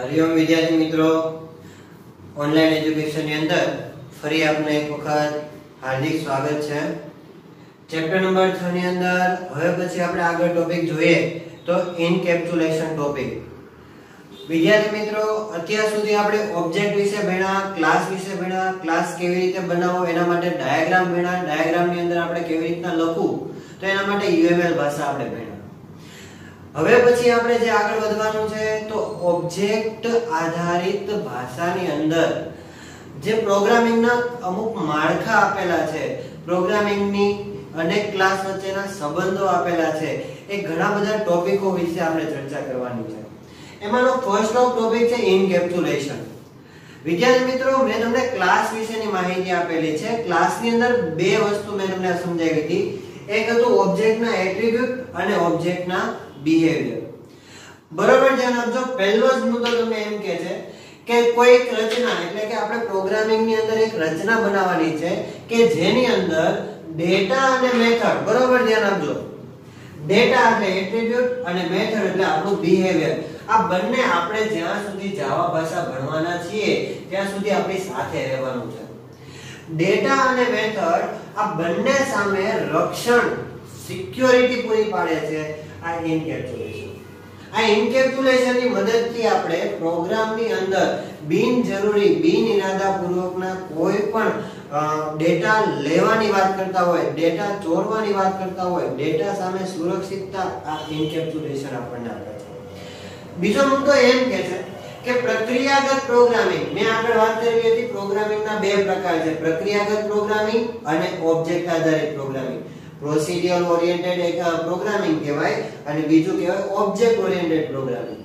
हरिओम विद्यार्थी मित्रों, online education ની અંદર ફરી આપને એક વખત હાર્દિક સ્વાગત છે। ચેપ્ટર નંબર 6 ની અંદર હવે પછી આપણે આગળ ટોપિક જોઈએ તો ઇનકેપ્સ્યુલેશન ટોપિક। વિદ્યાર્થી મિત્રો, અત્યાર સુધી આપણે ઓબ્જેક્ટ વિશે ભણ્યા, ક્લાસ વિશે ભણ્યા, ક્લાસ કેવી રીતે બનાવવો એના માટે ડાયાગ્રામ ભણ્યા, ડાયાગ્રામ ની અંદર આપણે કેવી રીતના લખવું તો એના માટે યુએમએલ ભાષા આપણે ભણ્યા। હવે પછી આપણે જે આગળ વધવાનું છે તો ઓબ્જેક્ટ આધારિત ભાષાની અંદર જે પ્રોગ્રામિંગના અમુક માળખા આપેલા છે, પ્રોગ્રામિંગની અનેક ક્લાસ વચ્ચેના સંબંધો આપેલા છે, એ ઘણા બધા ટોપિકો વિશે આપણે ચર્ચા કરવાની છે। એમાંનો ફર્સ્ટ ટોપિક છે ઇનકેપ્સ્યુલેશન। વિદ્યાર્થી મિત્રો, મેં તમને ક્લાસ વિશેની માહિતી આપેલી છે। ક્લાસની અંદર બે વસ્તુ મેં તમને સમજાવી હતી। એક હતું ઓબ્જેક્ટના એટ્રીબ્યુટ અને ઓબ્જેક્ટના બિહેવિયર। બરોબર ધ્યાન આપજો। પહેલો જ મુદ્દો તમને એમ કહે છે કે કોઈ રચના એટલે કે આપણે પ્રોગ્રામિંગ ની અંદર એક રચના બનાવવાની છે કે જેની અંદર ડેટા અને મેથડ, બરોબર ધ્યાન આપજો, ડેટા એટલે એટ્રીબ્યુટ અને મેથડ એટલે આપણું બિહેવિયર, આ બંને આપણે જ્યાં સુધી જાવા ભાષા ભણવાના છીએ ત્યાં સુધી આપણી સાથે રહેવાનું છે। ડેટા અને મેથડ આ બંને સામે રક્ષણ, સિક્યોરિટી પૂરી પાડે છે આ ઇનકેપ્સ્યુલેશન। આ ઇનકેપ્સ્યુલેશન ની મદદથી આપણે પ્રોગ્રામની અંદર બિનજરૂરી, બિન ઇરાદાપૂર્વકના કોઈ પણ ડેટા લેવાની વાત કરતા હોય, ડેટા ચોરવાની વાત કરતા હોય, ડેટા સામે સુરક્ષિતતા આ ઇનકેપ્સ્યુલેશન આપણને આપે છે। બીજો મુદ્દો એમ કહે છે કે પ્રક્રિયાગત પ્રોગ્રામિંગ, મેં આગળ વાત કરી હતી પ્રોગ્રામિંગના બે પ્રકાર છે, પ્રક્રિયાગત પ્રોગ્રામિંગ અને ઓબ્જેક્ટ આધારિત પ્રોગ્રામિંગ। પ્રોસિડ્યુરલ ઓરિએન્ટેડ પ્રોગ્રામિંગ કહેવાય અને બીજું કહેવાય ઓબ્જેક્ટ ઓરિએન્ટેડ પ્રોગ્રામિંગ।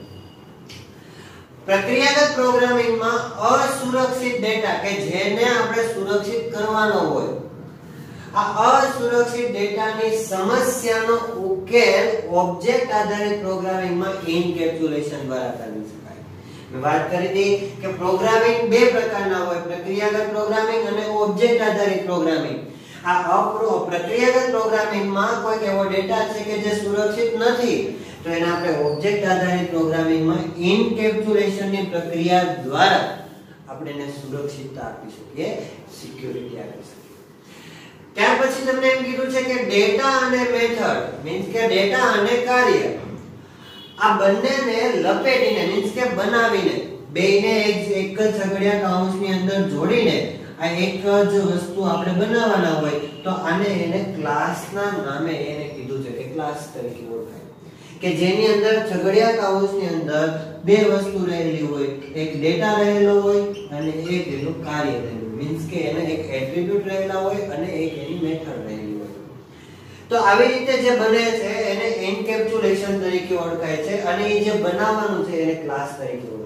પ્રક્રિયાગત પ્રોગ્રામિંગમાં અસુરક્ષિત ડેટા કે જેને આપણે સુરક્ષિત કરવાનો હોય, આ અસુરક્ષિત ડેટાની સમસ્યાનો ઉકેલ ઓબ્જેક્ટ આધારિત પ્રોગ્રામિંગમાં ઇનકેપ્સ્યુલેશન દ્વારા કરી શકાય। મેં વાત કરી હતી કે પ્રોગ્રામિંગ બે પ્રકારના હોય, પ્રક્રિયાગત પ્રોગ્રામિંગ અને ઓબ્જેક્ટ આધારિત પ્રોગ્રામિંગ। આ પ્રક્રિયાગત પ્રોગ્રામિંગમાં કોઈ એવો ડેટા છે કે જે સુરક્ષિત નથી તો એને આપણે ઓબ્જેક્ટ આધારિત પ્રોગ્રામિંગમાં ઇનકેપ્સ્યુલેશનની પ્રક્રિયા દ્વારા આપણે એને સુરક્ષિતતા આપી શકીએ, સિક્યોરિટી આપી શકીએ। ત્યાર પછી તમને એમ કીધું છે કે ડેટા અને મેથડ મીન્સ કે ડેટા અને કાર્ય આ બંનેને લપેટીને મીન્સ કે બનાવીને બેયને એક જ છગડીયા કૌંસની અંદર જોડીને આ એક જ વસ્તુ આપણે બનાવવાના હોય તો આને એને ક્લાસના નામે એને કીધું છે કે ક્લાસ તરીકે ઓળખાય, કે જેની અંદર છગડીયા કૌંસની અંદર બે વસ્તુ રહેલી હોય, એક ડેટા રહેલો હોય અને એક એનું કાર્ય રહેલું, મીન્સ કે એને એક એટ્રીબ્યુટ રહેલા હોય અને એક એની મેથડ રહેલી હોય। તો આવી રીતે જે બને છે એને એન્કેપ્સ્યુલેશન તરીકે ઓળખાય છે અને એ જે બનાવવાનું છે એને ક્લાસ તરીકે ઓળખાય।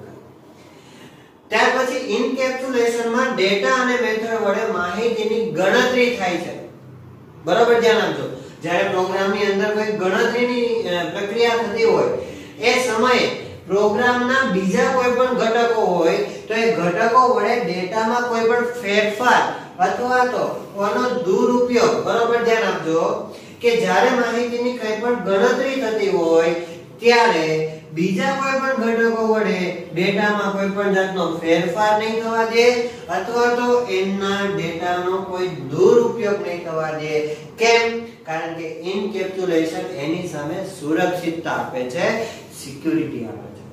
ત્યાર પછી ઇનકેપ્સ્યુલેશનમાં ડેટા અને મેથડ વડે માહિતીની ગણતરી થાય છે, બરાબર ધ્યાન આપજો। જ્યારે પ્રોગ્રામની અંદર કોઈ ગણતરીની પ્રક્રિયા થતી હોય એ સમયે પ્રોગ્રામના બીજા કોઈ પણ ઘટકો હોય તો એ ઘટકો વડે ડેટામાં કોઈ પણ ફેરફાર અથવા તો આનો દુરુપયોગ, બરાબર ધ્યાન આપજો, કે જ્યારે માહિતીની કંઈ પણ ગણતરી થતી હોય ત્યારે બીજા કોઈ પણ ઘટકો વડે ડેટામાં કોઈ પણ જાતનો ફેરફાર નહીં થવા દે અથવા તો એના ડેટાનો કોઈ દુરુપયોગ નહીં થવા દે। કેમ? કારણ કે ઇનકેપ્સ્યુલેશન એની સામે સુરક્ષિતતા આપે છે, સિક્યોરિટી આપે છે।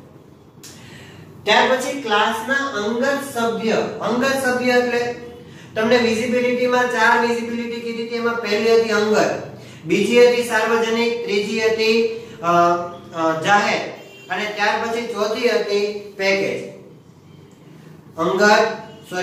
ત્યાર પછી ક્લાસના અંગત સભ્ય એટલે તમને વિઝિબિલિટીમાં 4 વિઝિબિલિટી કીધી હતી, એમાં પહેલી હતી અંગત, બીજી હતી સાર્વજનિક, ત્રીજી હતી જાહેર અને ત્યાર પછી ચોથી હતી પેકેજ। અંગત,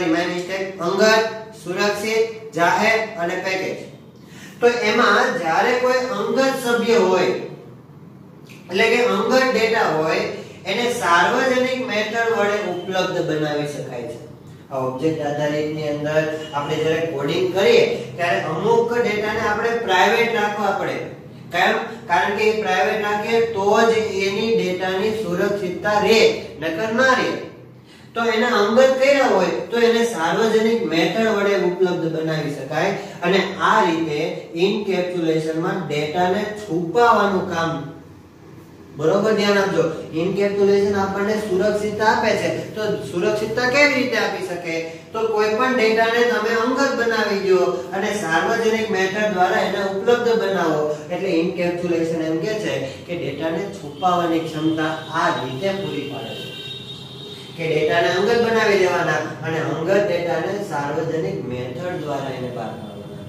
સુરક્ષિત, જાહેર અને પેકેજ। તો એમાં જ્યારે કોઈ અંગત સભ્ય હોય એટલે કે અંગત ડેટા હોય એને સાર્વજનિક મેથડ વડે ઉપલબ્ધ બનાવી શકાય છે। આ ઓબ્જેક્ટ આધારિતની અંદર આપણે જ્યારે કોડિંગ કરીએ ત્યારે અમુક ડેટાને આપણે પ્રાઇવેટ રાખવા પડે। કેમ? કારણ કે પ્રાઇવેટ રાખીએ તો જ એની ડેટાની સુરક્ષિતતા રહે, નકર ના રહે। તો એને અંગત કર્યા હોય તો એને સાર્વજનિક મેથડ વડે ઉપલબ્ધ બનાવી શકાય અને આ રીતે ઇનકેપ્સ્યુલેશનમાં ડેટાને છુપાવવાનું કામ બરોબર, ધ્યાન આપજો. ઇન્કેપ્સ્યુલેશન આપણને સુરક્ષિતતા આપે છે. તો સુરક્ષિતતા કેવી રીતે આપી શકે? તો કોઈ પણ ડેટાને તમે અંગત બનાવી દો અને સાર્વજનિક મેથડ દ્વારા એને ઉપલબ્ધ બનાવો. એટલે ઇન્કેપ્સ્યુલેશન એમ કહે છે કે ડેટાને છુપાવવાની ક્ષમતા આ રીતે પૂરી પાડે છે કે ડેટાને અંગત બનાવી દેવાના અને અંગત ડેટાને સાર્વજનિક મેથડ દ્વારા એને બહાર કાઢવાના.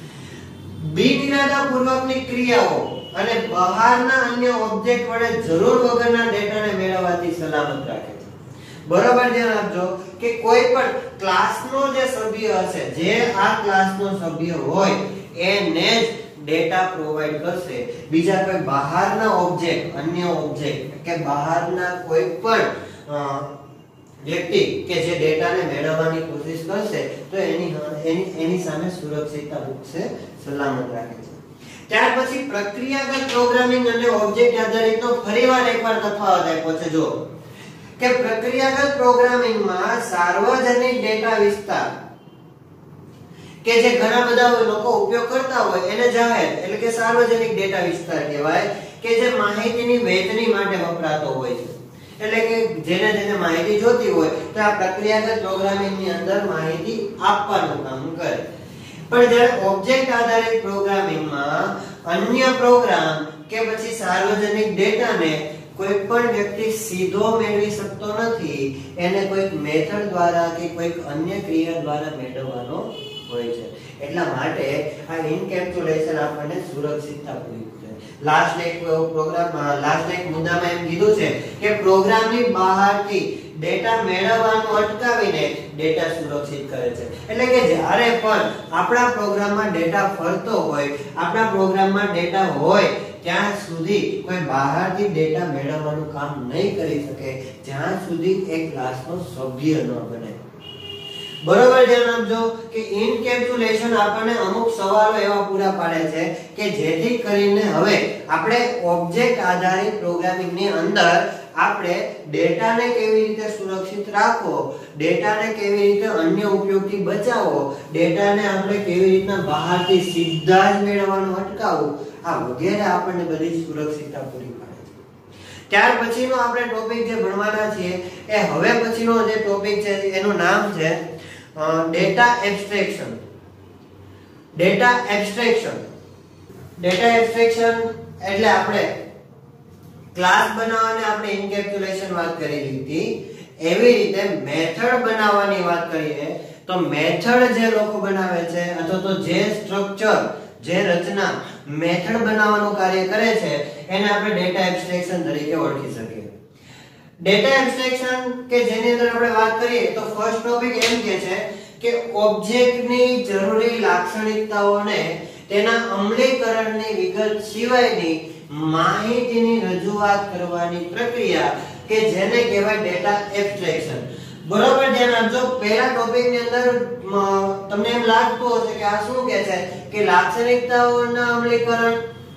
બિનઇરાદાપૂર્વકની ક્રિયાઓ અને બહારના અન્ય ઓબ્જેક્ટ વડે જરૂર વગરના ડેટાને મેળવવાથી સલામત રાખે છે. બરોબર, ધ્યાન આપજો કે કોઈ પણ ક્લાસનો જે સભ્ય હશે, જે આ ક્લાસનો સભ્ય હોય એને જ ડેટા પ્રોવાઈડ કરશે. બીજા કોઈ બહારના ઓબ્જેક્ટ, અન્ય ઓબ્જેક્ટ કે બહારના કોઈ પણ વ્યક્તિ કે જે ડેટાને મેળવવાની કોશિશ કરશે તો એની સામે સુરક્ષિતતા મૂકશે, સલામત રાખે છે. ત્યાર પછી પ્રક્રિયાગત પ્રોગ્રામિંગ અને ઓબ્જેક્ટ આધારિતનો ફરીવાર એકવાર તફાવત આપ્યો છે. જો કે પ્રક્રિયાગત પ્રોગ્રામિંગમાં સાર્વજનિક ડેટા વિસ્તાર કે જે ઘણા બધા લોકો ઉપયોગ કરતા હોય એને જાહેર એટલે કે સાર્વજનિક ડેટા વિસ્તાર કહેવાય કે જે માહિતીની વહેંચણી માટે વપરાતો હોય છે. એટલે કે જેને માહિતી જોતી હોય તો આ પ્રક્રિયાગત પ્રોગ્રામિંગની અંદર માહિતી આપવાનું કામ કરે. પણ જ્યારે ઓબ્જેક્ટ આધારિત પ્રોગ્રામિંગમાં અન્ય પ્રોગ્રામ કે પછી સાર્વજનિક ડેટાને કોઈ પણ વ્યક્તિ સીધો મેળવી શકતો નથી, એને કોઈક મેથડ દ્વારા કે કોઈક અન્ય ક્રિયા દ્વારા મેળવવાનો હોય છે. એટલા માટે આ ઇન્કેપ્સ્યુલેશન આપણને સુરક્ષિતતા પૂરી પાડે. લાસ્ટ એક મુદ્દામાં એમ કીધું છે કે પ્રોગ્રામની બહારથી ડેટા મેળવવાનું અટકાવીને ડેટા સુરક્ષિત કરે છે. એટલે કે જ્યારે પણ આપણા પ્રોગ્રામમાં ડેટા ફરતો હોય, આપણા પ્રોગ્રામમાં ડેટા હોય ત્યાં સુધી કોઈ બહારથી ડેટા મેળવવાનું કામ નહીં કરી શકે જ્યાં સુધી એક ક્લાસનો સભ્ય ન બને. બરોબર, ધ્યાન આપજો કે ઇન્કેપ્સ્યુલેશન આપણને અમુક સવાલો એવા પૂરા પાડે છે કે જેથી કરીને હવે આપણે ઓબ્જેક્ટ આધારિત પ્રોગ્રામિંગની અંદર આપણે ડેટાને કેવી રીતે સુરક્ષિત રાખવો, ડેટાને કેવી રીતે અન્ય ઉપયોગથી બચાવવો, ડેટાને આપણે કેવી રીતના બહારથી સીધા જ મેળવવાનું અટકાવવું, આ વગેરે આપણને બધી સુરક્ષિતતા પૂરી પાડે છે. ત્યાર પછીનો આપણે ટોપિક જે ભણવાના છીએ એ હવે પછીનો જે ટોપિક છે એનું નામ છે ડેટા એબ્સ્ટ્રેક્શન. ડેટા એબ્સ્ટ્રેક્શન એટલે આપણે ક્લાસ બનાવવાને આપણે ઇન્કેપ્સ્યુલેશન વાત કરી લીધી, એવી રીતે મેથડ બનાવવાની વાત કરીએ તો મેથડ જે લોકો બનાવે છે અથવા તો જે સ્ટ્રક્ચર, જે રચના મેથડ બનાવવાનું કાર્ય કરે છે એને આપણે ડેટા એબ્સ્ટ્રેક્શન તરીકે ઓળખી શકીએ. ડેટા એબ્સ્ટ્રેક્શન કે જેની અંદર આપણે વાત કરીએ તો ફર્સ્ટ ટોપિક એમ કહે છે કે ઓબ્જેક્ટની જરૂરી લાક્ષણિકતાઓને તેના અમલીકરણની વિગત સિવાયની માહિતીની રજૂઆત કરવાની પ્રક્રિયા કે જેને કહેવાય ડેટા એબ્સ્ટ્રેક્શન. બરોબર, ધ્યાન આપજો. પહેલા ટોપિકની અંદર તમને એમ લાગતું હશે કે આ શું કહે છે કે લાક્ષણિકતાઓના અમલીકરણ.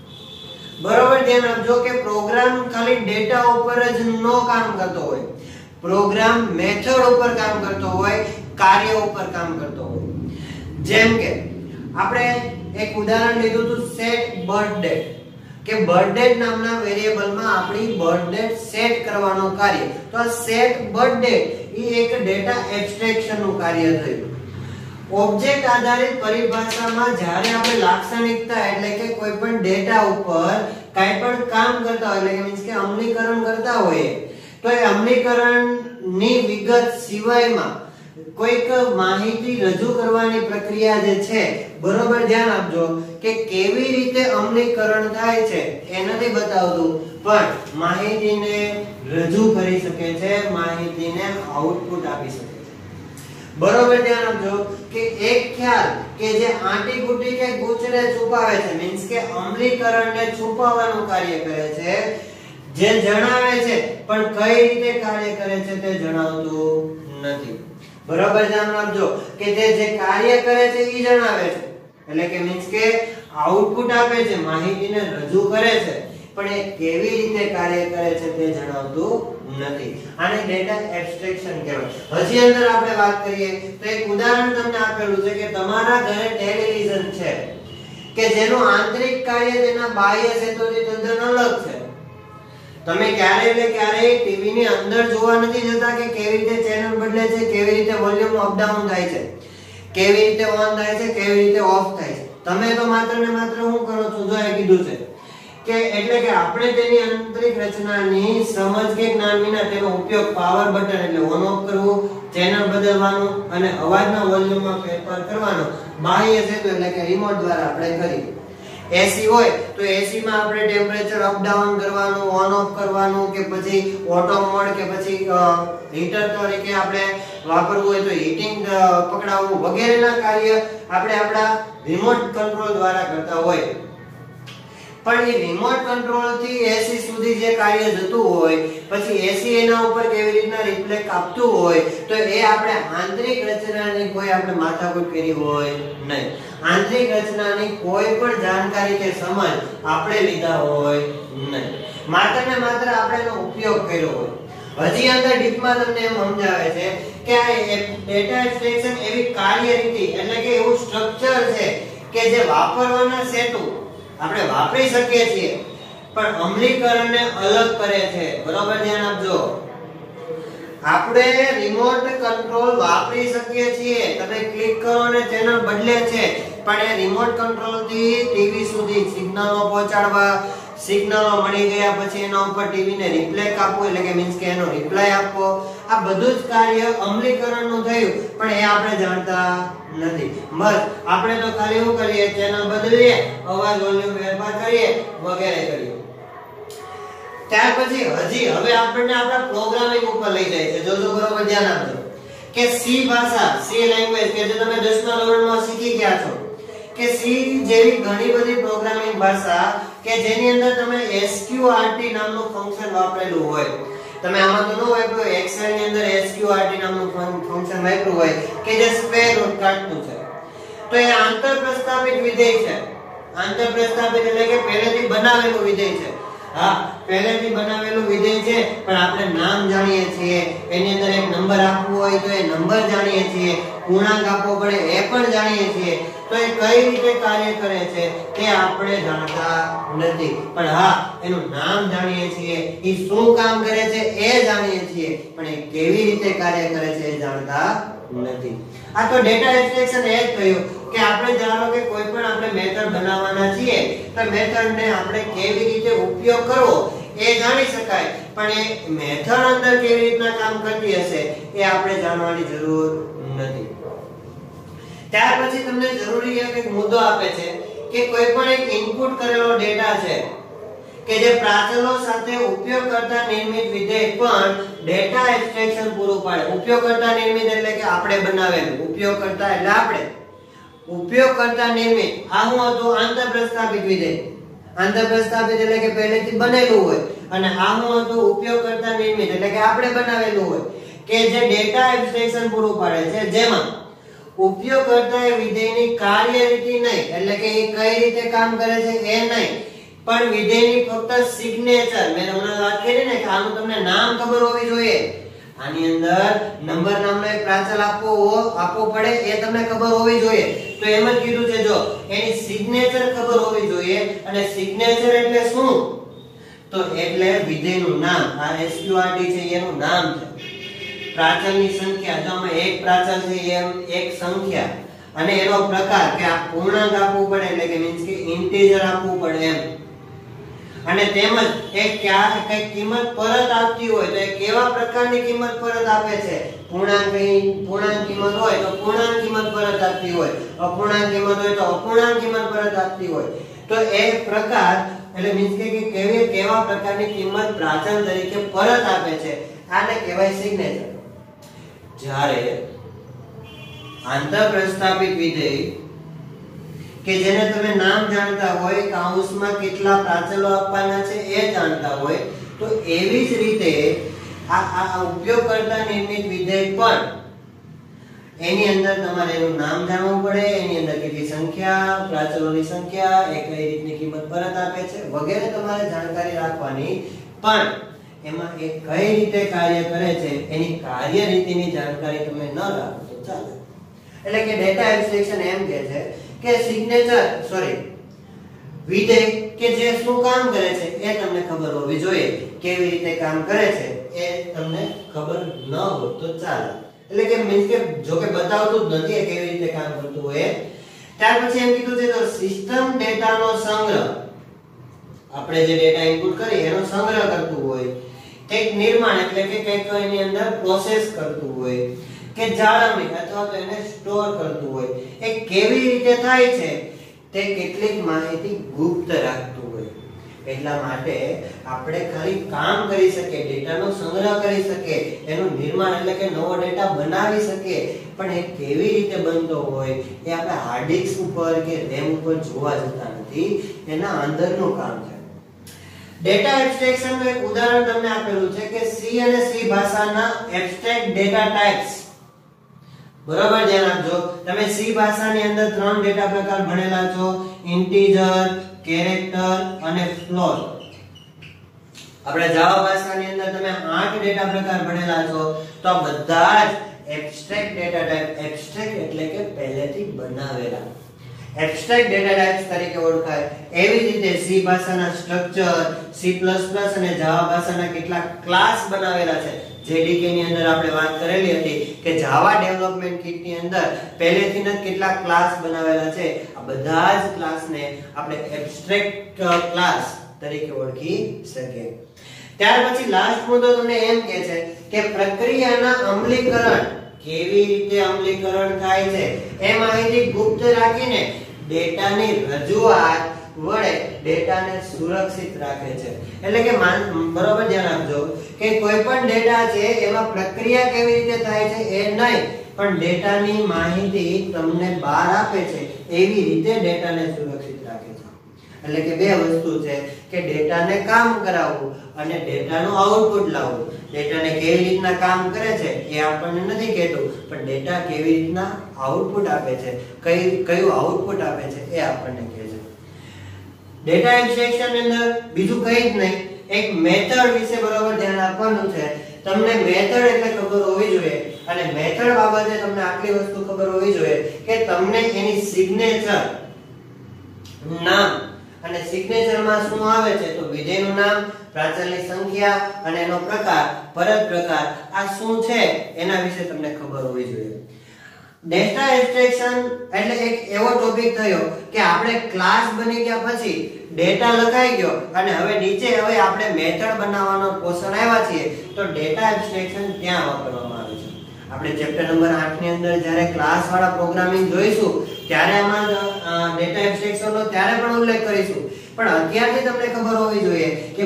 બરોબર, ધ્યાન આપજો કે પ્રોગ્રામ ખાલી ડેટા ઉપર જ નો કામ કરતો હોય, પ્રોગ્રામ મેથડ ઉપર કામ કરતો હોય, કાર્ય ઉપર કામ કરતો હોય. જેમ કે આપણે એક ઉદાહરણ લીધું હતું સેટ બર્થ ડેટ કે બર્થ ડેટ નામના વેરીએબલમાં આપણી બર્થ ડેટ સેટ કરવાનું કાર્ય. તો આ સેટ બર્થ ડેટ એ એક ડેટા એબ્સ્ટ્રેક્શન નું કાર્ય થયું. ઓબ્જેક્ટ આધારિત પરિભાષામાં જ્યારે આપણે લાક્ષણિકતા એટલે કે કોઈ પણ ડેટા ઉપર કંઈ પણ કામ કરતા હોય એટલે કે મીન્સ કે અમલીકરણ કરતા હોઈએ તો એ અમલીકરણની વિગત સિવાયમાં કોઈક માહિતી રજૂ કરવાની પ્રક્રિયા જે છે, બરોબર ધ્યાન આપજો કે કેવી રીતે અમલીકરણ થાય છે એ નથી બતાવતું, પણ માહિતીને રજૂ કરી શકે છે, માહિતીને આઉટપુટ આપી શકે છે. બરોબર ધ્યાન આપજો કે એક ખ્યાલ કે જે આંટી ગુટી કે ગૂંચને છુપાવે છે, મીન્સ કે અમલીકરણને છુપાવવાનું કાર્ય કરે છે, જે જણાવે છે પણ કઈ રીતે કાર્ય કરે છે તે જણાવતું નથી. બરોબર ધ્યાન આપજો કે જે કાર્ય કરે છે એ જણાવે છે એટલે કે મીન્સ કે આઉટપુટ આપે છે, માહિતીને રજૂ કરે છે, પણ એ કેવી રીતે કાર્ય કરે છે તે જણાવતું નથી. આને ડેટા એબ્સ્ટ્રેક્શન કહેવાય. હજી અંદર આપણે વાત કરીએ તો એક ઉદાહરણ તમને આપેલું છે કે તમારા ઘરે ટેલિવિઝન છે કે જેનું આંતરિક કાર્ય તેના બાહ્ય ક્ષેત્રોથી તદ્દન અલગ છે. તમે ક્યારે ટીવી ની અંદર જોવા નથી જતા કે કેવી રીતે ચેનલ બદલે છે, કેવી રીતે વોલ્યુમ અપ ડાઉન થાય છે, કેવી રીતે ઓન થાય છે, કેવી રીતે ઓફ થાય છે. તમે તો માત્ર ને માત્ર શું કરો છો, જો એ કીધું છે કે એટલે કે આપણે તેની આંતરિક રચનાની સમજ કે જ્ઞાન વિના તેનો ઉપયોગ પાવર બટન એટલે ઓન ઓફ કરવું, ચેનલ બદલવાનું અને અવાજના વોલ્યુમમાં ફેરફાર કરવાનો બાહ્ય સેતુ એટલે કે રિમોટ દ્વારા આપણે કરીએ. એસી હોય તો એસી માં આપણે ટેમ્પરેચર અપ ડાઉન કરવાનું, ઓન ઓફ કરવાનું, કે પછી ઓટો મોડ કે પછી હીટર તરીકે આપણે વાપરવું હોય તો હીટિંગ પકડાવવું વગેરેના કાર્ય આપણે આપણા રિમોટ કંટ્રોલ દ્વારા કરતા હોય. પણ એ રિમોટ કંટ્રોલ થી એસી સુધી જે કાર્ય જતું હોય, પછી એસી એના ઉપર કેવી રીતના રિફ્લેક્ટ આપતું હોય, તો એ આપણે આંતરિક રચનાની કોઈ આપણે માથાકૂટ કરી હોય નહીં. આંતરિક રચનાની કોઈ પણ જાણકારી કે સમજ આપણે લીધા હોય નહીં, માત્ર ને માત્ર આપણે એનો ઉપયોગ કર્યો હોય. હજી અંદર ડીપમાં તમને એમ સમજાવે છે કે આ ડેટા એક્સટ્રેક્શન એવી કાર્યરીતિ એટલે કે એવું સ્ટ્રક્ચર છે કે જે વાપરવાના સેતુ આપણે વાપરી શકીએ છીએ પણ અમલીકરણને અલગ કરે છે. બરોબર ધ્યાન આપજો. આપણે રિમોટ કંટ્રોલ વાપરી શકીએ છીએ, તમે ક્લિક કરો અને ચેનલ બદલે છે, પણ એ રિમોટ કંટ્રોલ થી ટીવી સુધી સિગ્નલો પહોંચાડવા, સિગ્નલો મળી ગયા પછી એના ઉપર ટીવી ને રિપ્લાય આપવો એટલે કે મીન્સ કે એનો રિપ્લાય આપવો, આ બધું જ કાર્ય અમલીકરણનું થયું પણ એ આપણે જાણતા નથી. બસ આપણે તો ખાલી શું કરીએ, ચેનલ બદલીએ, અવાજ વોલ્યુમ ફેરફાર કરીએ વગેરે કરીએ. ત્યાર પછી હવે આપણને આપણા પ્રોગ્રામિંગ ઉપર લઈ જાય છે. જોજો બરોબર ધ્યાન આપજો કે સી ભાષા, સી લેંગ્વેજ કે જે તમે 10મા ધોરણમાં શીખી ગયા છો કે સી જેવી ઘણી બધી પ્રોગ્રામિંગ ભાષા કે જેની અંદર તમે એસક્યુઆરટી નામનું ફંક્શન વાપરેલું હોય. તમે આમાં તો ન વાપર્યું, એક્સેલ ની અંદર એસક્યુઆરટી નામનું ફંક્શન વાપર્યું હોય કે જે સ્ક્વેર રૂટ કાઢતું છે. તો એ આંતરપ્રસ્થાપિત વિધેય છે. આંતરપ્રસ્થાપિત એટલે કે પહેલેથી બનાવેલું વિધેય છે. હા, પહેલેથી બનાવેલું વિધેય છે પણ આપણે નામ જાણીએ છીએ, એની અંદર એક નંબર આપવો હોય તો એ નંબર જાણીએ છીએ, પૂર્ણાંક આપવો પડે એ પણ જાણીએ છીએ, તો એ કઈ રીતે કાર્ય કરે છે તે આપણે જાણતા નથી. પણ હા, એનું નામ જાણીએ છીએ, એ શું કામ કરે છે એ જાણીએ છીએ, પણ એ કેવી રીતે કાર્ય કરે છે એ જાણતા નથી. આ તો ડેટા એક્સટ્રેક્શન એ જ થયું કે આપણે જાણો કે કોઈ પણ આપણે મેથડ બનાવવાના છીએ તો મેથડ ને આપણે કેવી રીતે ઉપયોગ કરવો એ જાણી શકાય, પણ એ મેથડ અંદર કેવી રીતના કામ કરતી હશે એ આપણે જાણવાની જરૂર નથી. ત્યાર પછી તમને જરૂરી એક મુદ્દો આપે છે કે કોઈ પણ એક ઇનપુટ કરેલો ડેટા છે કે જે પ્રાચલો સાથે ઉપયોગકર્તા નિર્મિત વિધેય પણ ડેટા એક્સટ્રેક્શન પૂરું પાડે. ઉપયોગકર્તા નિર્મિત એટલે કે આપણે બનાવેલું, ઉપયોગકર્તા એટલે આપણે, ઉપયોગકર્તા નિર્મિત. આ શું હતું? આંતરપ્રસ્થાપિત વિધેય. આંતરપ્રસ્થાપિત એટલે કે પહેલેથી બનેલું હોય, અને આ શું હતું? ઉપયોગકર્તા નિર્મિત એટલે કે આપણે બનાવેલું હોય કે જે ડેટા એક્સટ્રેક્શન પૂરું પાડે છે, જેમાં ઉપયોગકર્તાએ વિધેયની કાર્યરીતિ નહીં એટલે કે એ કઈ રીતે કામ કરે છે એ નહીં, પણ વિધેયની ફક્ત સિગ્નેચર, મેં હમણાં વાત કરી ને કે આનું તમને નામ ખબર હોવી જોઈએ. આની અંદર નંબર નામનો એક પ્રાચલ આપવો પડે એ તમને ખબર હોવી જોઈએ. તો એમ જ કીધું છે, જો એની સિગ્નેચર ખબર હોવી જોઈએ. અને સિગ્નેચર એટલે શું? તો એટલે વિધેયનું નામ. આ એસક્યુઆરટી છે એનું નામ છે. પ્રાચલની સંખ્યા, જો આમાં એક પ્રાચલ છે એમ એક સંખ્યા, અને એનો પ્રકાર કે આ પૂર્ણાંક આપવું પડે એટલે કે મીન્સ કે ઇન્ટીજર આપવું પડે એમ. અને તેમજ એક કઈ કિંમત પરત આપતી હોય તો એ કેવા પ્રકારની કિંમત પરત આપે છે? પૂર્ણાંક કિંમત હોય તો પૂર્ણાંક કિંમત પરત આપતી હોય, અપૂર્ણાંક કિંમત હોય તો અપૂર્ણાંક કિંમત પરત આપતી હોય. તો એ પ્રકાર એટલે મીન્સ કે કેવા પ્રકારની કિંમત પ્રાચલ તરીકે પરત આપે છે, આને કહેવાય સિગ્નેચર. જ્યારે આંતરપ્રસ્થાપિત વિધેય કે જેને તમે નામ જાણતા હોય, કૌંસમાં કેટલા પ્રાચલો આપવાના છે એ જાણતા હોય, તો એવી જ રીતે આ ઉપયોગકર્તા નિર્મિત વિધેય પણ એની અંદર તમારે એનું નામ જાણવું પડે, એની અંદર કેટલી સંખ્યા, પ્રાચલોની સંખ્યા, એ કઈ રીતની કિંમત પરત આપે છે વગેરે તમારે જાણકારી રાખવાની. પણ એમાં એ કઈ રીતે કાર્ય કરે છે એની કાર્યરીતિની જાણકારી તમે ન રાખો તો ચાલે. એટલે કે ડેટા એબ્સ્ટ્રેક્શન એમ કહે છે કે વિધેય કે જે શું કામ કરે છે એ તમને ખબર હોવી જોઈએ, કેવી રીતે કામ કરે છે એ તમને ખબર ન હોય તો ચાલે, એટલે કે મીન્સ કે જો કે બતાવતું જ નથી કેવી રીતે કામ કરતું હોય. ત્યાર પછી એમ કીધું છે તો સિસ્ટમ ડેટાનો સંગ્રહ, આપણે જે ડેટા ઇનપુટ કરી એનો સંગ્રહ કરતું હોય, એક નિર્માણ એટલે કે કંઈક એની અંદર પ્રોસેસ કરતું હોય, કે જાળવણી અથવા તો એને સ્ટોર કરતું હોય, એ કેવી રીતે થાય છે તે કેટલીક માહિતી ગુપ્ત રાખતું હોય. એટલા માટે આપણે ખાલી કામ કરી શકીએ, ડેટાનો સંગ્રહ કરી શકીએ, એનું નિર્માણ એટલે કે નવો ડેટા બનાવી શકીએ, પણ એ કેવી રીતે બનતો હોય એ આપણે હાર્ડ ડિસ્ક ઉપર કે રેમ ઉપર જોવા જતા નથી, એના અંદરનું કામ છે. ડેટા એબ્સ્ટ્રેક્શન નું એક ઉદાહરણ તમને આપેલું છે કે સી અને સી ભાષાના એબ્સ્ટ્રેક્ટ ડેટા ટાઇપ્સ. બરાબર ધ્યાન આપજો. તમે સી ભાષાની અંદર 3 ડેટા પ્રકાર ભણેલા છો, ઇન્ટીજર, કેરેક્ટર અને ફ્લોટ. આપણે જાવા ભાષાની અંદર તમે 8 ડેટા પ્રકાર ભણેલા છો, તો આ બધા જ એબ્સ્ટ્રેક્ટ ડેટા ટાઇપ, એબ્સ્ટ્રેક્ટ એટલે કે પહેલેથી બનાવેલા એબ્સ્ટ્રેક્ટ ડેટા ટાઇપ્સ તરીકે ઓળખાય. એવી જ રીતે સી ભાષાના સ્ટ્રક્ચર, સી++ અને જાવા ભાષાના કેટલાક ક્લાસ બનાવેલા છે. જેડીકે ની અંદર આપણે વાત કરેલી હતી કે જાવા ડેવલપમેન્ટ કિટ ની અંદર પહેલેથી જ કેટલાક ક્લાસ બનાવેલા છે. આ બધા જ ક્લાસને આપણે એબ્સ્ટ્રેક્ટ ક્લાસ તરીકે ઓળખી શકીએ. ત્યાર પછી લાસ્ટ મુદ્દો તમને એમ કહે છે કે પ્રક્રિયાના અમલીકરણ, કેવી રીતે અમલીકરણ થાય છે એ માહિતી ગુપ્ત રાખીને ડેટાની રજૂઆત વડે ડેટાને સુરક્ષિત રાખે છે. એટલે કે બરોબર ધ્યાન આપજો કે કોઈ પણ ડેટા છે એમાં પ્રક્રિયા કેવી રીતે થાય છે એ નહીં, પણ ડેટાની માહિતી તમને બહાર આપે છે એવી રીતે ડેટાને સુરક્ષિત રાખે છે. એટલે કે બે વસ્તુ છે કે ડેટાને કામ કરાવવું અને ડેટાનું આઉટપુટ લાવવું. ડેટાને કેવી રીતના કામ કરે છે એ આપણને નથી કહેતું, પણ ડેટા કેવી રીતના આઉટપુટ આપે છે, કયું આઉટપુટ આપે છે એ આપણને કહે છે. ડેટા એબ્સ્ટ્રેક્શન ની અંદર બીજું કંઈ જ નહીં, એક મેથડ વિશે બરોબર ધ્યાન આપવાનું છે. તમને મેથડ એટલે ખબર હોવી જોઈએ, અને મેથડ બાબતે તમને આટલી વસ્તુ ખબર હોવી જોઈએ કે તમને એની સિગ્નેચર, નામ, અને સિગ્નેચરમાં શું આવે છે તો વિધેયનું નામ, પ્રાચલની સંખ્યા અને એનો પ્રકાર, પરત પ્રકાર, આ શું છે એના વિશે તમને ખબર હોવી જોઈએ. ડેટા એબ્સ્ટ્રેક્શન એટલે એક એવો ટોપિક થયો કે આપણે ક્લાસ બની ગયા પછી ડેટા લખાઈ ગયો અને હવે નીચે આપણે મેથડ બનાવવાનો પોર્શન આવ્યા છીએ, તો ડેટા એબ્સ્ટ્રેક્શન ત્યાં વાપરવામાં આવે છે. આપણે ચેપ્ટર નંબર 8 ની અંદર જ્યારે ક્લાસ વાળા પ્રોગ્રામિંગ જોઈશું ત્યારે આમાં ડેટા એબ્સ્ટ્રેક્શન નો ત્યારે પણ ઉલ્લેખ કરીશું, પણ અત્યારથી તમને ખબર હોવી જોઈએ કે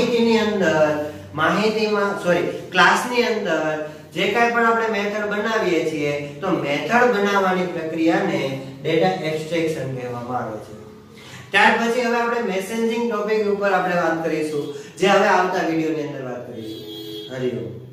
ક્લાસની અંદર જે કાંઈ પણ આપણે મેથડ બનાવીએ છીએ તો મેથડ બનાવવાની પ્રક્રિયાને ડેટા એબ્સ્ટ્રેક્શન કહેવામાં આવે છે. ત્યાર પછી હવે આપણે મેસેજિંગ ટોપિક ઉપર આપણે વાત કરીશું, જે હવે આવતા વિડિયોની અંદર વાત કરીશું. હરિઓમ.